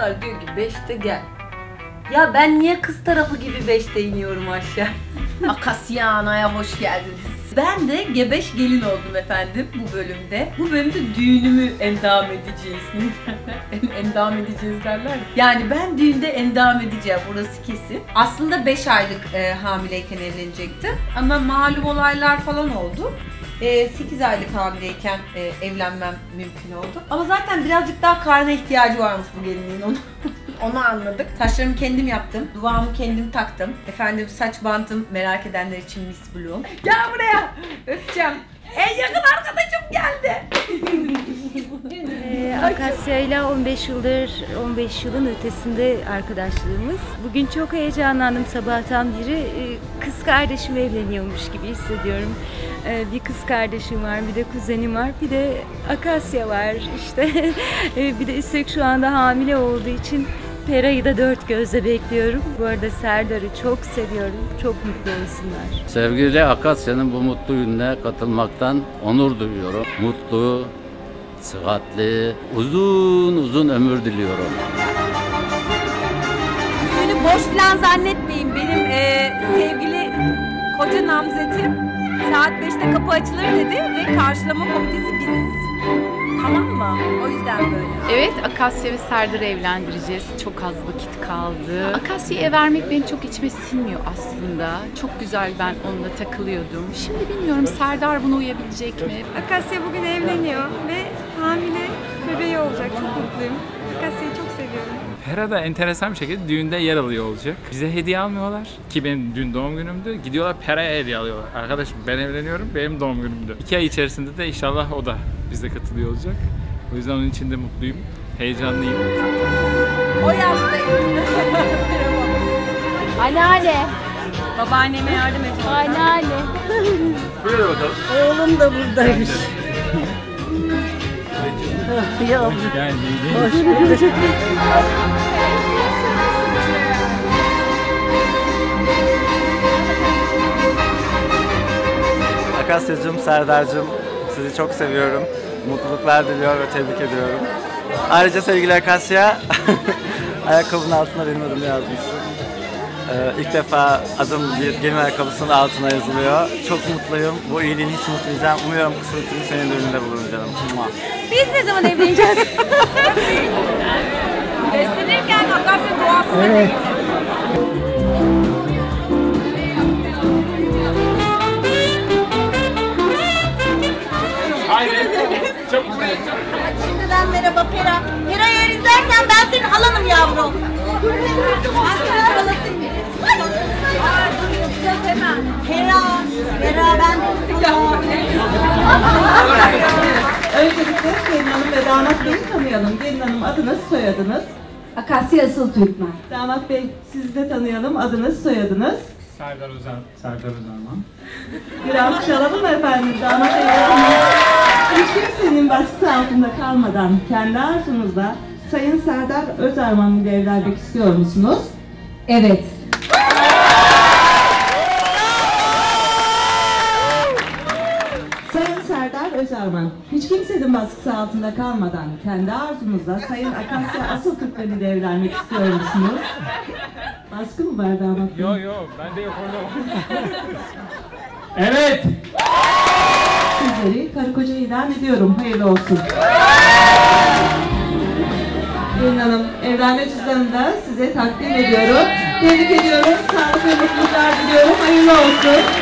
taraflar diyor ki 5'te gel. Ya ben niye kız tarafı gibi 5'te iniyorum aşağı? Akasya Ana'ya hoş geldiniz. Ben de gebeş gelin oldum efendim bu bölümde. Bu bölümde düğünümü endam edeceğiz. Endam edeceğiz derler. Yani ben düğünde endam edeceğim, burası kesin. Aslında 5 aylık hamileyken evlenecektim. Ama malum olaylar falan oldu. 8 aylık hamileyken evlenmem mümkün oldu. Ama zaten birazcık daha karna ihtiyacı varmış bu gelinin, onu anladık. Saçlarımı kendim yaptım. Duvağımı kendim taktım. Efendim saç bantım merak edenler için Miss Bloom. Gel buraya. Öpeceğim. En yakın arkadaşım geldi. Akasya ile 15 yılın ötesinde arkadaşlığımız. Bugün çok heyecanlandım sabahtan beri. Kız kardeşim evleniyormuş gibi hissediyorum. Bir kız kardeşim var, bir de kuzenim var, bir de Akasya var işte. Bir de üstelik şu anda hamile olduğu için Pera'yı da dört gözle bekliyorum. Bu arada Serdar'ı çok seviyorum. Çok mutlu olsunlar. Sevgili Akasya'nın bu mutlu gününe katılmaktan onur duyuyorum. Mutlu, sıhhatli, uzun ömür diliyorum. Düğünü boş falan zannetmeyin. Benim sevgili koca namzetim saat 5'te kapı açılır dedi ve karşılama komitesi biziz. Tamam mı? O yüzden böyle. Evet, Akasya ve Serdar'ı evlendireceğiz. Çok az vakit kaldı. Akasya'ya vermek benim çok içime sinmiyor aslında. Çok güzel, ben onunla takılıyordum. Şimdi bilmiyorum Serdar buna uyabilecek mi? Akasya bugün evleniyor ve hamile bebeği olacak. Çok mutluyum. Akasya'yı çok seviyorum. Pera da enteresan bir şekilde düğünde yer alıyor olacak. Bize hediye almıyorlar ki benim dün doğum günümdü. Gidiyorlar Pera'ya hediye alıyorlar. Arkadaşım ben evleniyorum, benim doğum günümdü. 2 ay içerisinde de inşallah o da bize katılıyor olacak. O yüzden onun için de mutluyum, heyecanlıyım. O yaptı. Anneanne. Babaanneme yardım et. Anneanne. Buyurun bakalım. Oğlum da buradaymış. Yavrum. Yani Hoş bulduk. Akasya'cığım, Serdar'cığım sizi çok seviyorum. Mutluluklar diliyor ve tebrik ediyorum. Ayrıca sevgili Akasya, ayakkabının altına benim adımı yazmışsın. İlk defa adım bir gelin ayakkabısının altına yazılıyor. Çok mutluyum. Bu iyiliğini hiç unutmayacağım. Umuyorum kısmetini senin de önünde bulurum canım. Biz ne zaman evleneceğiz? Beslenirken Akasya duasını evet. Şimdiden merhaba Pera. Pera eğer izlersen ben senin halanım yavrum. Pera ben Öncelikle Gelin Hanım ve Damat Bey'i tanıyalım. Gelin Hanım adınız, soyadınız? Akasya Asıl Türkmen. Damat Bey sizi de tanıyalım. Adınız, soyadınız? Serdar Özarman. Bir alkış alalım mı efendim? Damat Bey'i hiç kimsenin baskısı altında kalmadan kendi arzunuzla Sayın Serdar Özarman ile evlenmek istiyor musunuz? Evet. Sayın Serdar Özarman, hiç kimsenin baskısı altında kalmadan kendi arzunuzla Sayın Akasya Asıl Türkmen ile evlenmek istiyor musunuz? Baskı mı var damat Bey? Yok, ben de yok orada. Evet. Sizleri karı koca ilan ediyorum. Hayırlı olsun. Gelin Hanım, evlenme cüzdanını da size takdim ediyorum. Tebrik ediyorum. Sağlık ve mutluluklar diliyorum. Hayırlı olsun.